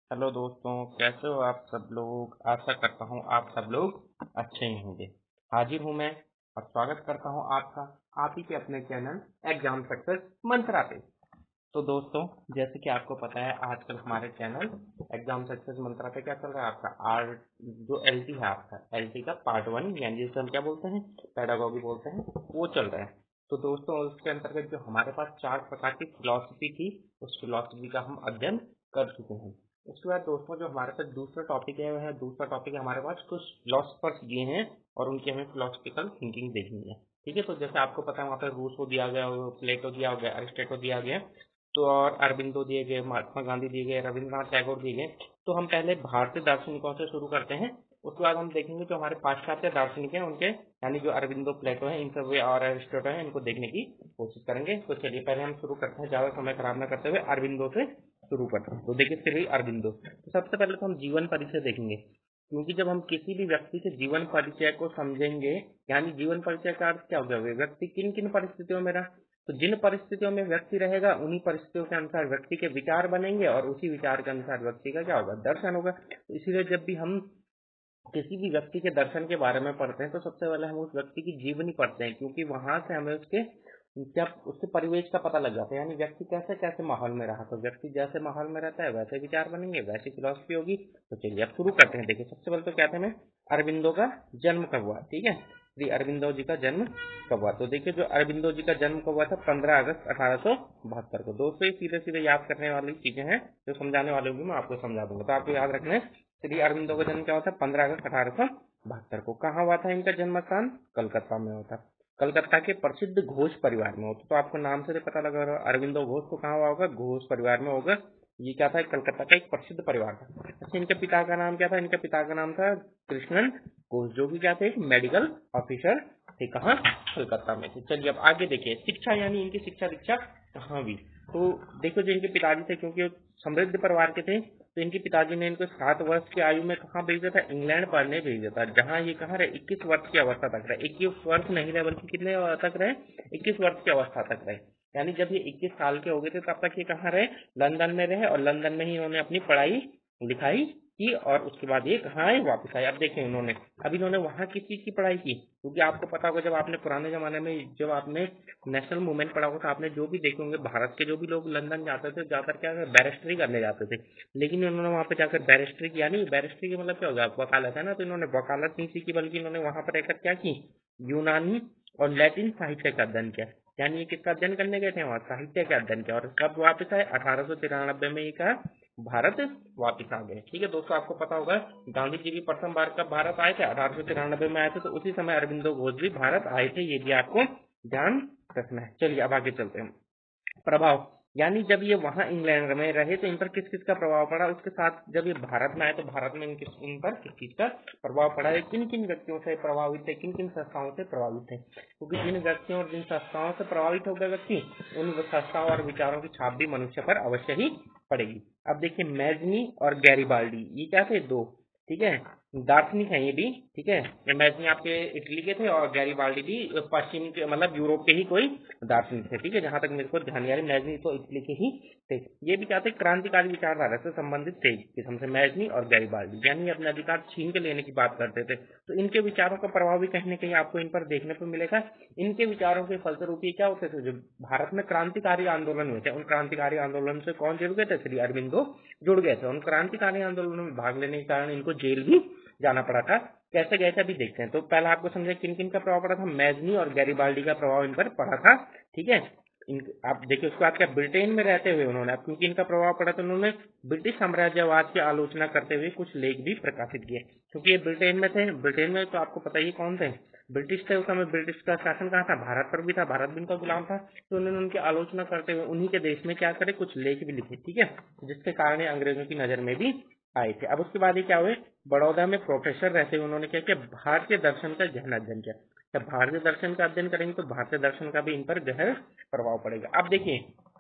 Hello दोस्तों, कैसे हो आप सब लोग। आशा करता हूँ आप सब लोग अच्छे ही होंगे। हाजिर हूँ मैं और स्वागत करता हूँ आपका आप ही के अपने चैनल एग्जाम सक्सेस मंत्रा पे। तो दोस्तों, जैसे कि आपको पता है आजकल हमारे चैनल एग्जाम सक्सेस मंत्रा पे क्या चल रहा है, आपका आर जो एलटी है, आपका एलटी का पार्ट 1 यानी जिसे हम क्या बोलते हैं, पेडागोगी बोलते हैं, वो चल रहा है। तो दोस्तों, उसके अंतर्गत जो हमारे पास 4 प्रकार की फिलॉसफी थी, उस फिलॉसफी का हम अध्ययन कर चुके हैं। उसके बाद दोस्तों, जो हमारे पास दूसरा टॉपिक है, वह दूसरा टॉपिक है हमारे पास कुछ फिलोसफर्स दिए हैं और उनकी हमें फिलोसफिकल थिंकिंग देखनी है। ठीक है, तो जैसे आपको पता है वहाँ पे रूसो दिया गया, प्लेटो दिया गया, अरिस्टोटल दिया गया, तो और अरबिंदो दिए गए, महात्मा गांधी दिए गए, रविंद्रनाथ टैगोर दिए गए। तो हम पहले भारतीय दार्शनिकों से शुरू करते हैं। उसके बाद हम देखेंगे जो हमारे पाश्चात्य दार्शनिक हैं उनके, यानी जो अरबिंदो, प्लेटो है, इन सब और अरिस्टोटल है, इनको देखने की कोशिश करेंगे। तो चलिए पहले हम शुरू करते हैं, ज्यादा समय खराब न करते हुए अरबिंदो से शुरू करते हैं। तो देखिए, श्री अरबिंदो, तो सबसे पहले तो हम जीवन परिचय देखेंगे, क्योंकि जब हम किसी भी व्यक्ति के जीवन परिचय को समझेंगे, यानी जीवन परिचय का अर्थ क्या होगा, व्यक्ति किन किन परिस्थितियों में रहा, तो जिन परिस्थितियों में व्यक्ति रहेगा उन्हीं परिस्थितियों के अनुसार व्यक्ति के विचार बनेंगे और उसी विचार के अनुसार व्यक्ति का क्या होगा, दर्शन होगा। तो इसीलिए जब भी हम किसी भी व्यक्ति के दर्शन के बारे में पढ़ते हैं तो सबसे पहले हम उस व्यक्ति की जीवनी पढ़ते हैं, क्योंकि वहां से हमें उसके क्या उसके परिवेश का पता लग जाता है, यानी व्यक्ति कैसे कैसे माहौल में रहा। तो व्यक्ति जैसे माहौल में रहता है वैसे विचार बनेंगे, वैसी फिलोसफी होगी। तो चलिए अब शुरू करते हैं। देखिए, सबसे पहले तो क्या थे, मैं अरबिंदो का जन्म कब हुआ, ठीक है, श्री अरबिंदो जी का जन्म कब हुआ। तो देखिए, जो अरबिंदो जी का जन्म कब हुआ था, 15 अगस्त 1872 को। दोस्तों, ये सीधे सीधे याद करने वाली चीजें हैं, जो समझाने वाली होगी मैं आपको समझा दूंगा, तो आपको याद रखना है। श्री अरबिंदो का जन्म क्या होता है, 15 अगस्त 1872 को। कहाँ हुआ था इनका जन्म स्थान, कलकत्ता में होता। कलकत्ता के प्रसिद्ध घोष परिवार में होता। तो आपको नाम से पता लगा रहा, अरविंदो घोष तो कहाँ हुआ होगा, घोष परिवार में होगा। ये क्या था, कलकत्ता का एक प्रसिद्ध परिवार था। अच्छा, इनके पिता का नाम क्या था, इनके पिता का नाम था कृष्णन घोष, जो कि क्या थे, एक मेडिकल ऑफिसर थे। कहाँ, कलकत्ता में थे। चलिए अब आगे देखिए, शिक्षा यानी इनकी शिक्षा दीक्षा कहाँ हुई। तो देखो, जो इनके पिताजी थे, क्योंकि वो समृद्ध परिवार के थे, तो इनके पिताजी ने इनको 7 वर्ष की आयु में कहाँ भेजा था, इंग्लैंड पढ़ने भेजा था, जहाँ ये कहाँ रहे, 21 वर्ष की अवस्था तक रहे। 21 वर्ष नहीं रहे, बल्कि कितने तक रहे, 21 वर्ष की अवस्था तक रहे। यानी जब ये 21 साल के हो गए थे तब तक ये कहाँ रहे, लंदन में रहे, और लंदन में ही इन्होंने अपनी पढ़ाई लिखाई की, और उसके बाद ये कहाँ आए, वापस आए। अब देखें इन्होंने, अब इन्होंने वहाँ किस चीज की पढ़ाई की, क्योंकि आपको पता होगा जब आपने पुराने जमाने में जब आपने नेशनल मूवमेंट पढ़ा होगा तो आपने जो भी देखे होंगे, भारत के जो भी लोग लंदन जाते थे, जाकर क्या बैरिस्ट्री करने जाते थे। लेकिन इन्होंने वहाँ पे जाकर बैरिस्ट्री किया नहीं। बैरिस्ट्री का मतलब क्या होगा, वकालत है ना। तो इन्होंने वकालत नहीं सीखी, बल्कि इन्होंने वहां पर रहकर क्या की, यूनानी और लैटिन साहित्य का अध्ययन किया। यानी ये किसका अध्ययन करने गए थे, वहाँ साहित्य का अध्ययन किया। और कब वापस आए, 1893 में ये कहा, भारत वापस आ गए। ठीक है दोस्तों, आपको पता होगा गांधी जी भी प्रथम बार कब भारत आए थे, 1893 में आए थे। तो उसी समय अरविंदो घोष भी भारत आए थे, ये भी आपको ध्यान रखना है। चलिए अब आगे चलते हैं। प्रभाव, यानी जब ये वहां इंग्लैंड में रहे तो इन पर किस किस का प्रभाव पड़ा, उसके साथ जब ये भारत में आए तो भारत में इन पर किस चीज का प्रभाव पड़ा है, किन किन व्यक्तियों से प्रभावित थे, किन किन संस्थाओं से प्रभावित थे। क्योंकि जिन व्यक्तियों और जिन संस्थाओं से प्रभावित हो गए व्यक्ति, उन संस्थाओं और विचारों की छाप भी मनुष्य पर अवश्य ही पड़ेगी। अब देखिए, मैजनी और गैरीबाल्डी, ये क्या थे, दो, ठीक है, दार्शनिक है ये भी। ठीक है, ये मैजनी आपके इटली के थे और गैरीबाल्डी भी पश्चिम के, मतलब यूरोप के ही कोई दार्शनिक थे। ठीक है, जहां तक मेरे को ध्यान, यानी मैजनी तो इटली के ही थे। ये भी क्या थे, क्रांतिकारी विचारधारा से संबंधित थे किस्म से, मैजनी और गैरीबाल्डी, यानी अपने अधिकार छीन के लेने की बात करते थे। तो इनके विचारों का प्रभाव भी कहीं न कहीं आपको इन पर देखने को मिलेगा। इनके विचारों के फलस्वरूप क्या होते थे, जो भारत में क्रांतिकारी आंदोलन हुए थे, उन क्रांतिकारी आंदोलन से कौन जुड़ गए थे, श्री अरविंदो जुड़ गए थे। उन क्रांतिकारी आंदोलनों में भाग लेने के कारण इनको जेल भी जाना पड़ा था। कैसे गए थे अभी देखते हैं। तो पहला आपको समझे किन किन का प्रभाव पड़ा था, मैजनी और गैरीबाल्डी का प्रभाव इन पर पड़ा था। ठीक है, आप देखिए, उसके बाद क्या, ब्रिटेन में रहते हुए उन्होंने, क्योंकि इनका प्रभाव पड़ा तो उन्होंने ब्रिटिश साम्राज्यवाद की आलोचना करते हुए कुछ लेख भी प्रकाशित किए। क्योंकि ये ब्रिटेन में थे, ब्रिटेन में तो आपको पता ही कौन थे, ब्रिटिश थे। उस समय ब्रिटिश का शासन कहाँ था, भारत पर भी था, भारत भी उनका गुलाम था। तो उन्होंने उनकी आलोचना करते हुए उन्हीं के देश में क्या करे, कुछ लेख भी लिखे। ठीक है, जिसके कारण अंग्रेजों की नजर में भी आए थे। अब उसके बाद ये क्या हुए, बड़ौदा में प्रोफेसर रहते हुए उन्होंने क्या किया, भारतीय दर्शन का गहन अध्ययन किया। जब भारतीय दर्शन का अध्ययन करेंगे तो भारतीय दर्शन का भी इन पर गहन प्रभाव पड़ेगा। अब देखिए,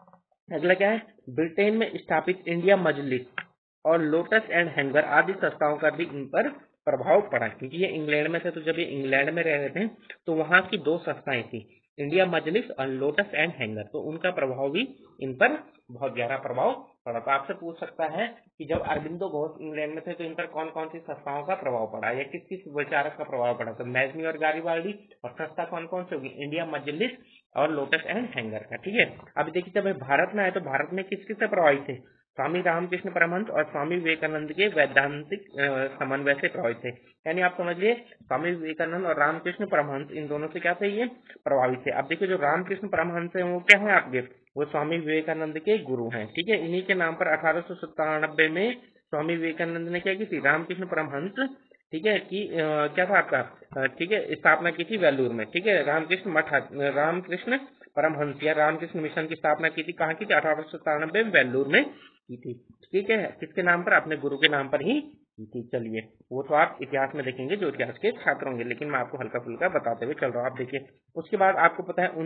अगला क्या है, ब्रिटेन में स्थापित इंडिया मजलिस और लोटस एंड हैंगर आदि संस्थाओं का भी इन पर प्रभाव पड़ा। क्योंकि ये इंग्लैंड में थे, तो जब ये इंग्लैंड में रह रहे थे तो वहां की दो संस्थाएं थी, इंडिया मजलिस और लोटस एंड हैंगर, तो उनका प्रभाव भी इन पर बहुत गहरा प्रभाव पड़ा। तो आपसे पूछ सकता है कि जब अरबिंदो घोष इंग्लैंड में थे तो इन पर कौन कौन सी संस्थाओं का प्रभाव पड़ा या किस किस विचारक का प्रभाव पड़ा। तो मैजनी और गारिबाल्डी, और संस्था कौन कौन सी होगी, इंडिया मजलिस और लोटस एंड हैंगर का। ठीक है, अब देखिए जब भारत में आए तो भारत में किस किस से प्रभावित थे, स्वामी रामकृष्ण परमहंस और स्वामी विवेकानंद के वैदांतिक समन्वय से प्रभावित थे। यानी आप समझिए स्वामी विवेकानंद और रामकृष्ण परमहंस इन दोनों से क्या थे, ये प्रभावित थे। अब देखिए जो रामकृष्ण परमहंस है वो क्या है आपके, वो स्वामी विवेकानंद के गुरु हैं। ठीक है, इन्हीं के नाम पर 1897 में स्वामी विवेकानंद ने क्या की थी, रामकृष्ण परमहंस, ठीक है, कि क्या था आपका, ठीक है, स्थापना की थी वेल्लूर में। ठीक है, रामकृष्ण मठ, रामकृष्ण परमहंस या रामकृष्ण मिशन की स्थापना की थी, कहाँ की थी, 1897 में वेल्लूर में की थी। ठीक है, किसके नाम पर, अपने गुरु के नाम पर ही की थी। चलिए वो तो आप इतिहास में देखेंगे जो इतिहास के छात्र होंगे, लेकिन मैं आपको हल्का फुल्का बताते हुए चल रहा हूँ। आप देखिए उसके बाद आपको पता है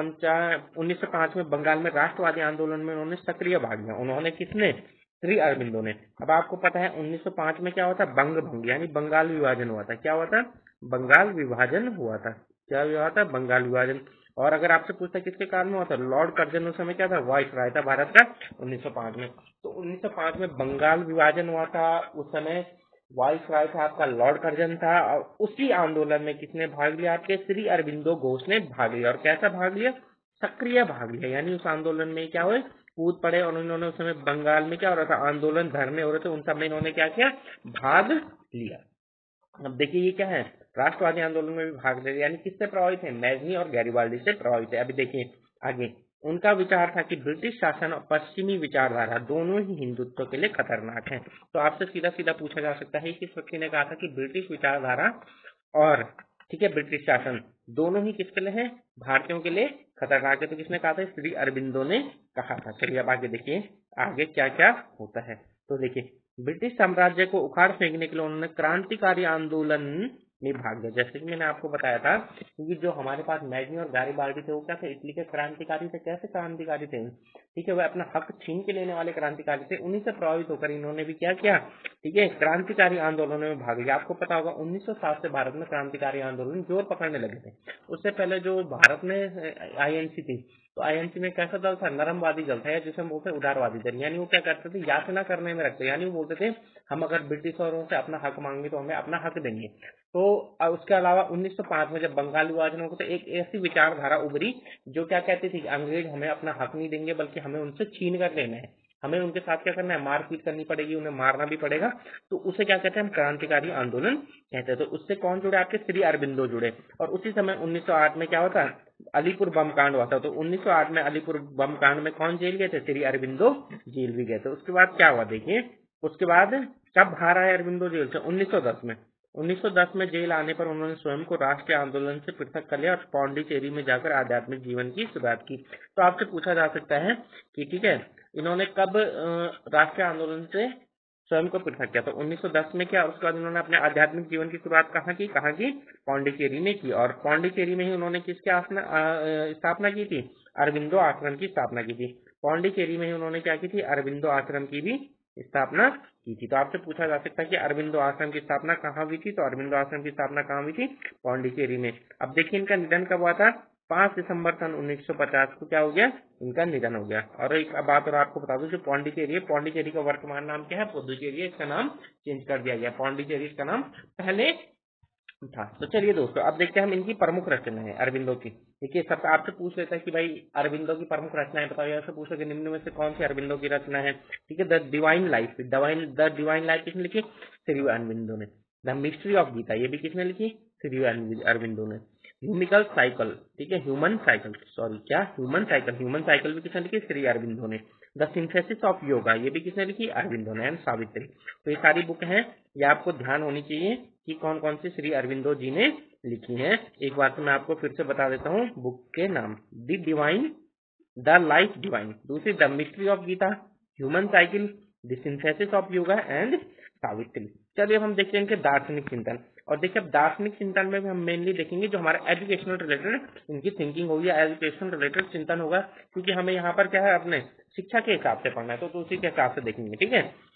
1905 में बंगाल में राष्ट्रवादी आंदोलन में उन्होंने सक्रिय भाग लिया। उन्होंने किसने, श्री अरबिंदो ने। अब आपको पता है 1905 में क्या हुआ था, बंग भंग यानी बंगाल विभाजन हुआ था। क्या हुआ था, बंगाल विभाजन हुआ था। क्या हुआ था, बंगाल विभाजन। और अगर आपसे पूछता किसके कारण हुआ था, लॉर्ड कर्जन उस समय क्या था, वाइसराय था भारत का 1905 में। तो 1905 में बंगाल विभाजन हुआ था, उस समय वाइसराय था आपका लॉर्ड कर्जन था, और उसी आंदोलन में किसने भाग लिया, आपके श्री अरबिंदो घोष ने भाग लिया। और कैसा भाग लिया, सक्रिय भाग लिया, यानी उस आंदोलन में क्या हुए, कूद पड़े। और उन्होंने उस समय बंगाल में क्या हो रहा था, आंदोलन धरने हो रहे थे, उन सब में इन्होंने क्या किया, भाग लिया। अब देखिए ये क्या है, राष्ट्रवादी आंदोलन में भी भाग ले, यानी किससे प्रभावित है, मैजनी और गैरिबाल्डी से प्रभावित है। अभी देखिए आगे, उनका विचार था कि ब्रिटिश शासन और पश्चिमी विचारधारा दोनों ही हिंदुत्व के लिए खतरनाक है। तो आपसे सीधा सीधा पूछा जा सकता है किस व्यक्ति ने कहा था कि ब्रिटिश विचारधारा और, ठीक है, ब्रिटिश शासन दोनों ही किसके लिए है, भारतीयों के लिए खतरनाक है। तो किसने कहा था, श्री अरबिंदो ने कहा था। चलिए अब आगे देखिए आगे क्या क्या होता है। तो देखिए ब्रिटिश साम्राज्य को उखाड़ फेंकने के लिए उन्होंने क्रांतिकारी आंदोलन में भाग लिया। जैसे कि मैंने आपको बताया था, क्योंकि जो हमारे पास मैजनी और गारिबाल्डी थे वो क्या थे, इटली के क्रांतिकारी थे। कैसे क्रांतिकारी थे, ठीक है, वह अपना हक छीन के लेने वाले क्रांतिकारी थे। उन्हीं से प्रभावित होकर इन्होंने भी क्या किया, ठीक है, क्रांतिकारी आंदोलनों में भाग लिया। आपको पता होगा 1907 से भारत में क्रांतिकारी आंदोलन जोर पकड़ने लगे थे। उससे पहले जो भारत में आईएनसी थी, तो आईएनसी में कैसा दल था, नरमवादी दल था, या जिसे हम बोलते हैं उदारवादी दल। यानी वो क्या करते थे, याचना करने में रखते, यानी वो बोलते थे हम अगर ब्रिटिशरों से अपना हक मांगे तो हमें अपना हक देंगे। तो उसके अलावा 1905 में जब बंगाल विभाजन हो गया तो एक ऐसी विचारधारा उभरी जो क्या कहती थी कि अंग्रेज हमें अपना हक नहीं देंगे, बल्कि हमें उनसे छीन कर लेना है, हमें उनके साथ क्या करना है, मारपीट करनी पड़ेगी, उन्हें मारना भी पड़ेगा। तो उसे क्या कहते हैं, हम क्रांतिकारी आंदोलन कहते हैं। तो उससे कौन जुड़े, आपके श्री अरबिंदो जुड़े। और उसी समय 1908 में क्या होता है, अलीपुर बम कांड हुआ था। तो 1908 में अलीपुर बम कांड में कौन जेल गए थे, श्री अरबिंदो जेल भी गए थे। उसके बाद क्या हुआ देखिए, उसके बाद कब बाहर आए अरबिंदो जेल से, 1910 में। 1910 में जेल आने पर उन्होंने स्वयं को राष्ट्रीय आंदोलन से पृथक कर लिया और पौंडीचेरी में जाकर आध्यात्मिक जीवन की शुरुआत की। तो आपसे पूछा जा सकता है कि ठीक है, इन्होंने कब राष्ट्रीय आंदोलन से स्वयं को पृथक किया, तो 1910 में किया। उसके बाद इन्होंने अपने आध्यात्मिक जीवन की शुरुआत कहाँ की, पौंडीचेरी में की। और पौंडीचेरी में ही उन्होंने किसकी स्थापना की थी, अरबिंदो आश्रम की स्थापना की थी। पौंडीचेरी में ही उन्होंने क्या की थी, अरबिंदो आश्रम की भी स्थापना की थी। तो आपसे पूछा जा सकता है कि अरबिंदो आश्रम की स्थापना कहाँ हुई थी, तो अरबिंदो आश्रम की स्थापना कहाँ हुई थी, पौंडीचेरी में। अब देखिए इनका निधन कब हुआ था, 5 दिसंबर सन 1950 को क्या हो गया, इनका निधन हो गया। और एक बात और आपको बता दूं, जो पौंडीचेरी है, पौंडीचेरी का वर्तमान नाम क्या है, पुदुचेरी है। इसका नाम चेंज कर दिया गया, पौंडीचेरी इसका नाम पहले था। तो चलिए दोस्तों अब देखते हैं हम इनकी प्रमुख रचनाएं अरबिंदो की। देखिए सब आपसे पूछ लेता है कि भाई अरबिंदो की प्रमुख रचनाएं बताओ, ऐसे पूछो कि निम्न में से कौन सी अरबिंदो की रचना है। ठीक है, the divine life, the divine life किसने लिखी, श्री अरबिंदो ने। द मिस्ट्री ऑफ गीता, ये भी किसने लिखी, श्री अरबिंदो ने। ह्यूमिकल साइकिल, ठीक है, ह्यूमन साइकिल, सॉरी क्या, ह्यूमन साइकिल भी किसने लिखी, श्री अरबिंदो ने। द सिंथेसिस ऑफ योगा, ये भी किसने लिखी, अरबिंदो ने एंड सावित्री। तो ये सारी बुक हैं, ये आपको ध्यान होनी चाहिए कि कौन कौन सी श्री अरबिंदो जी ने लिखी हैं। एक बार तो मैं आपको फिर से बता देता हूँ बुक के नाम, the divine, the life divine, दूसरी the mystery of Gita, human cycle, the synthesis of yoga and Savitri. चलिए अब हम देखते हैं इनके दार्शनिक चिंतन। और देखिए अब दार्शनिक चिंतन में भी हम मेनली देखेंगे जो हमारा एजुकेशनल रिलेटेड इनकी थिंकिंग होगी, एजुकेशनल रिलेटेड चिंतन होगा, क्योंकि हमें यहाँ पर क्या है, अपने शिक्षा के हिसाब से पढ़ना है, तो उसी के हिसाब से देखेंगे। ठीक है,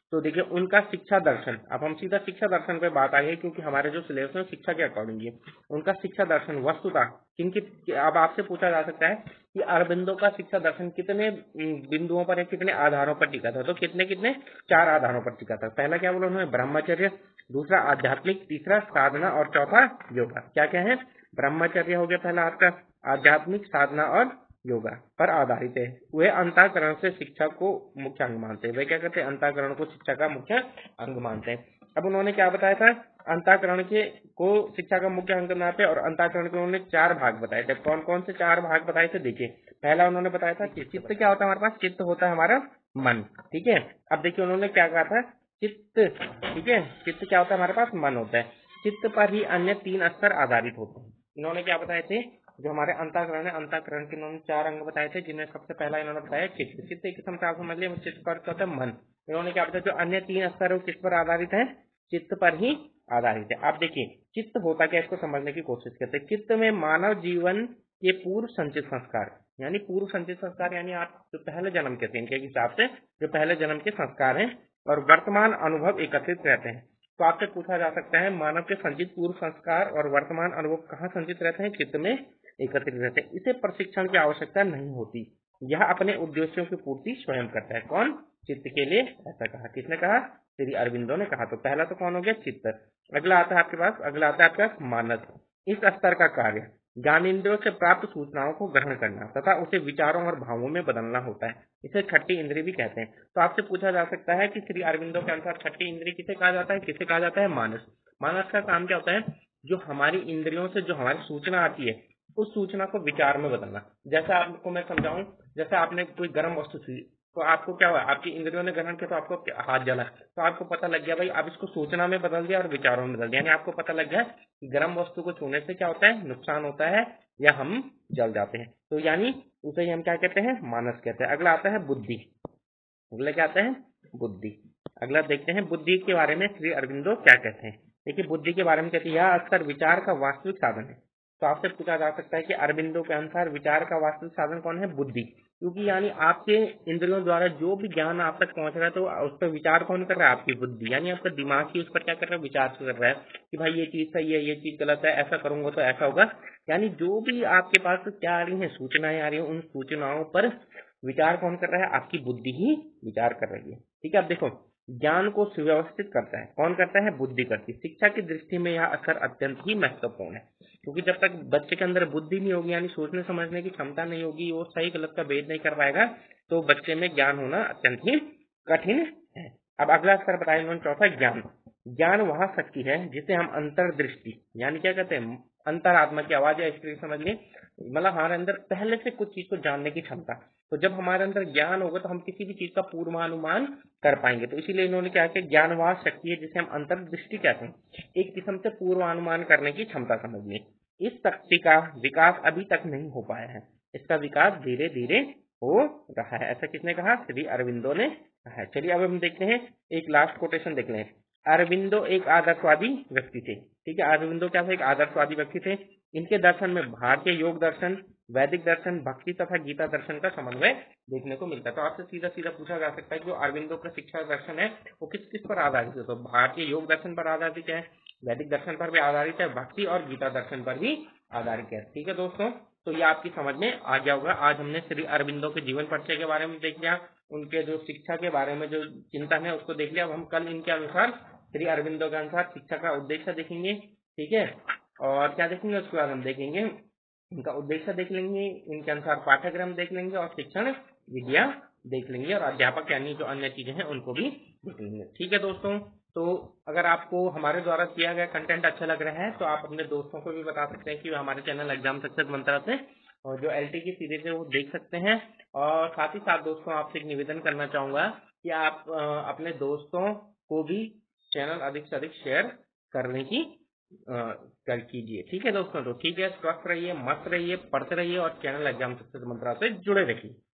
तो देखिए उनका शिक्षा दर्शन, अब हम सीधा शिक्षा दर्शन पे बात आ गई क्योंकि हमारे जो सिलेबस है शिक्षा के अकॉर्डिंग है। उनका शिक्षा दर्शन वस्तुतः किनकी, अब आपसे पूछा जा सकता है कि अरबिंदो का शिक्षा दर्शन कितने बिंदुओं पर या कितने आधारों पर टिका था, तो कितने कितने 4 आधारों पर टिका था। पहला क्या बोला उन्होंने, ब्रह्मचर्य, दूसरा आध्यात्मिक, तीसरा साधना और चौथा योगा। क्या क्या है, ब्रह्मचर्य हो गया पहला आपका, आध्यात्मिक, साधना और योगा पर आधारित है। वे अंतःकरण से शिक्षा को मुख्य अंग मानते हैं। वे क्या करते हैं, अंतःकरण को शिक्षा का मुख्य अंग मानते हैं। अब उन्होंने क्या बताया था, अंतःकरण के को शिक्षा का मुख्य अंग मानते हैं और अंतःकरण के उन्होंने 4 भाग बताए थे। कौन कौन से 4 भाग बताए थे, देखिए पहला उन्होंने बताया था चित्त क्या होता है हमारे पास, चित्त होता है हमारा मन, ठीक है। अब देखिए उन्होंने क्या कहा था, चित्त, ठीक है, चित्त क्या होता है हमारे पास, मन होता है। चित्त पर ही अन्य 3 स्तर आधारित होते हैं। इन्होंने क्या बताए थे, जो हमारे अंतःकरण है, अंतःकरण के इन्होंने 4 अंग बताए थे, जिनमें सबसे पहला इन्होंने बताया चित्त। चित्त एक किस्म से आप समझ लिया, चित्त का अर्थ होता है मन। इन्होंने क्या बताया, जो अन्य 3 स्तर है वो किस पर आधारित है, चित्त पर ही आधारित है। आप देखिए चित्त होता क्या, इसको समझने की कोशिश करते हैं। चित्त में मानव जीवन के पूर्व संचित संस्कार, यानी पूर्व संचित संस्कार यानी आप जो पहले जन्म के थे, इनके हिसाब से जो पहले जन्म के संस्कार हैं और वर्तमान अनुभव एकत्रित रहते हैं। तो आपसे पूछा जा सकता है मानव के संचित पूर्व संस्कार और वर्तमान अनुभव कहाँ संचित रहते हैं, चित्त में एकत्रित रहते हैं। इसे प्रशिक्षण की आवश्यकता नहीं होती, यह अपने उद्देश्यों की पूर्ति स्वयं करता है। कौन, चित्त के लिए, ऐसा कहा, किसने कहा, श्री अरविंदो ने कहा। तो पहला तो कौन हो गया, चित्त। अगला आता है आपके पास, अगला आता है आपके पास मानस। इस स्तर का कार्य ज्ञानेंद्रियों से प्राप्त सूचनाओं को ग्रहण करना तथा उसे विचारों और भावों में बदलना होता है। इसे छठी इंद्रिय भी कहते हैं। तो आपसे पूछा जा सकता है कि श्री अरविंदो के अनुसार छठी इंद्रिय किसे कहा जाता है, किसे कहा जाता है, मानस। मानस का काम क्या होता है, जो हमारी इंद्रियों से जो हमारी सूचना आती है उस सूचना को विचार में बदलना। जैसा आपको मैं समझाऊं, जैसे आपने कोई गर्म वस्तु छुई तो आपको क्या हुआ, आपकी इंद्रियों ने ग्रहण किया तो आपको हाथ जला, तो आपको पता लग गया भाई, आप इसको सूचना में बदल दिया और विचारों में बदल दिया, यानी आपको पता लग गया कि गर्म वस्तु को छूने से क्या होता है, नुकसान होता है या हम जल जाते हैं। तो यानी उसे हम क्या कहते हैं, मानस कहते हैं। अगला आता है बुद्धि। अगला क्या आता है, बुद्धि। अगला देखते हैं बुद्धि के बारे में श्री अरविंदो क्या कहते हैं। देखिए बुद्धि के बारे में कहते हैं, यह अक्सर विचार का वास्तविक साधन है। तो आपसे पूछा जा सकता है कि अरविंदो के अनुसार विचार का वास्तविक साधन कौन है, बुद्धि। क्योंकि यानी आपके इंद्रियों द्वारा जो भी ज्ञान आप तक पहुंच रहा है तो उस पर विचार कौन कर रहा है, आपकी बुद्धि, यानी आपका दिमाग ही उस पर क्या कर रहा है, विचार कर रहा है कि भाई ये चीज सही है, ये चीज गलत है, ऐसा करूंगा तो ऐसा होगा। यानी जो भी आपके पास क्या आ रही है, सूचनाएं आ रही है, उन सूचनाओं पर विचार कौन कर रहा है, आपकी बुद्धि ही विचार कर रही है। ठीक है, अब देखो ज्ञान को सुव्यवस्थित करता है, कौन करता है, बुद्धि करती है। शिक्षा की दृष्टि में यह असर अत्यंत ही महत्वपूर्ण है, क्योंकि जब तक बच्चे के अंदर बुद्धि नहीं होगी, यानी सोचने समझने की क्षमता नहीं होगी, वो सही गलत का भेद नहीं कर पाएगा, तो बच्चे में ज्ञान होना अत्यंत ही कठिन है। अब अगला स्तर बताया उन्होंने, चौथा ज्ञान। ज्ञान वह शक्ति है जिसे हम अंतर्दृष्टि, यानी क्या कहते हैं, अंतरात्मा की आवाज या स्त्री समझ लें, मतलब हमारे अंदर पहले से कुछ चीज को जानने की क्षमता। तो जब हमारे अंदर ज्ञान होगा तो हम किसी भी चीज का पूर्वानुमान कर पाएंगे। तो इसीलिए इन्होंने क्या किया, ज्ञान वह शक्ति है जिसे हम अंतर्दृष्टि कहते हैं, एक किस्म से पूर्वानुमान करने की क्षमता समझिए। इस शक्ति का विकास अभी तक नहीं हो पाया है, इसका विकास धीरे धीरे हो रहा है, ऐसा किसने कहा, श्री अरविंदो ने कहा है। चलिए अब हम देखते हैं, एक लास्ट कोटेशन देख लें। अरविंदो एक आदर्शवादी व्यक्ति थे। ठीक है, अरविंदो क्या थे, एक आदर्शवादी व्यक्ति थे। इनके दर्शन में भारतीय योग दर्शन, वैदिक दर्शन, भक्ति तथा गीता दर्शन का समन्वय देखने को मिलता है। तो आपसे सीधा सीधा पूछा जा सकता है कि जो अरविंदो का शिक्षा दर्शन है वो किस किस पर आधारित है, तो भारतीय योग दर्शन पर आधारित है, वैदिक दर्शन पर भी आधारित है, भक्ति और गीता दर्शन पर भी आधारित है। ठीक है दोस्तों, तो ये आपकी समझ में आ गया होगा। आज हमने श्री अरविंदो के जीवन परिचय के बारे में देख लिया, उनके जो शिक्षा के बारे में जो चिंतन है उसको देख लिया। अब हम कल इनके अनुसार, श्री अरविंदो के अनुसार शिक्षा का उद्देश्य देखेंगे। ठीक है, और क्या देखेंगे, उसके बाद हम देखेंगे इनका उद्देश्य देख लेंगे, इनके अनुसार पाठ्यक्रम देख लेंगे और शिक्षण विधियां देख लेंगे, और अध्यापक यानी जो अन्य चीजें हैं उनको भी देख लेंगे। ठीक है दोस्तों, तो अगर आपको हमारे द्वारा किया गया कंटेंट अच्छा लग रहा है तो आप अपने दोस्तों को भी बता सकते हैं कि हमारे चैनल एग्जाम सक्सेस मंत्रा से और जो एलटी की सीरीज है वो देख सकते हैं। और साथ ही साथ दोस्तों आपसे एक निवेदन करना चाहूंगा कि आप अपने दोस्तों को भी चैनल अधिक से अधिक शेयर करने की कर कीजिए। ठीक है दोस्तों, तो ठीक है, स्वस्थ रहिए, मस्त रहिए, पढ़ते रहिए और चैनल एग्जाम सक्सेस मंत्रा से जुड़े रहिए।